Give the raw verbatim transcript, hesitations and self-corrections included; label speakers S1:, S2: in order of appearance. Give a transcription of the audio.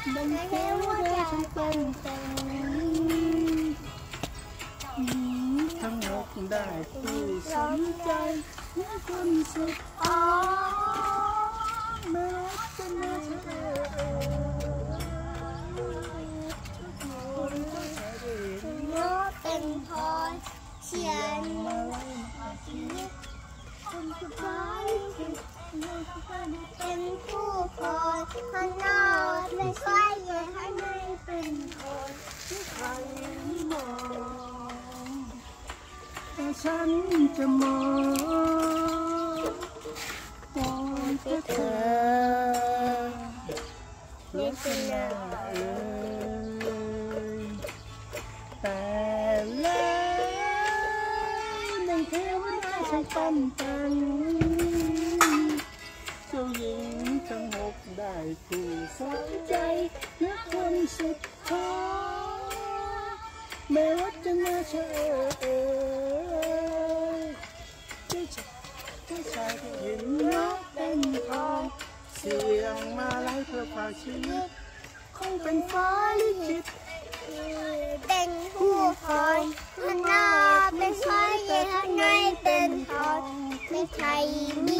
S1: ดังเทวดาทั้งเป็นแต่ทั้งหมดได้ผู้สนใจเมื่อคนสุดท้ายแม้จะไม่ใช่
S2: เป็นพรเขียนมาไว้ชีวิตคนสุดท้ายเป็นผู้พรข้างนอกไม่ใช่ใหญ่ข้างในเป็นคนที่ใครมอง
S1: แต่ฉันจะมองมองแค่เธอเล็กหน้าเอ่ยแต่แล้วในเทวดาช่างปั้นแต่งเจ้าหญิงทั้งหกได้ผู้สนใจและคนสุดท้ายแม้ว่าจะน่าเชื่อเอ่ยที่ชายที่ชายที่เห็นน้องเป็นทองเสียงมาไล่เพื่อฝากชีวิตคงเป็นฟ้าลิขิต
S2: เป็นผู้พรข้างนอกไม่ใช่ใหญ่ข้างในเป็นพรไม่ใช่มี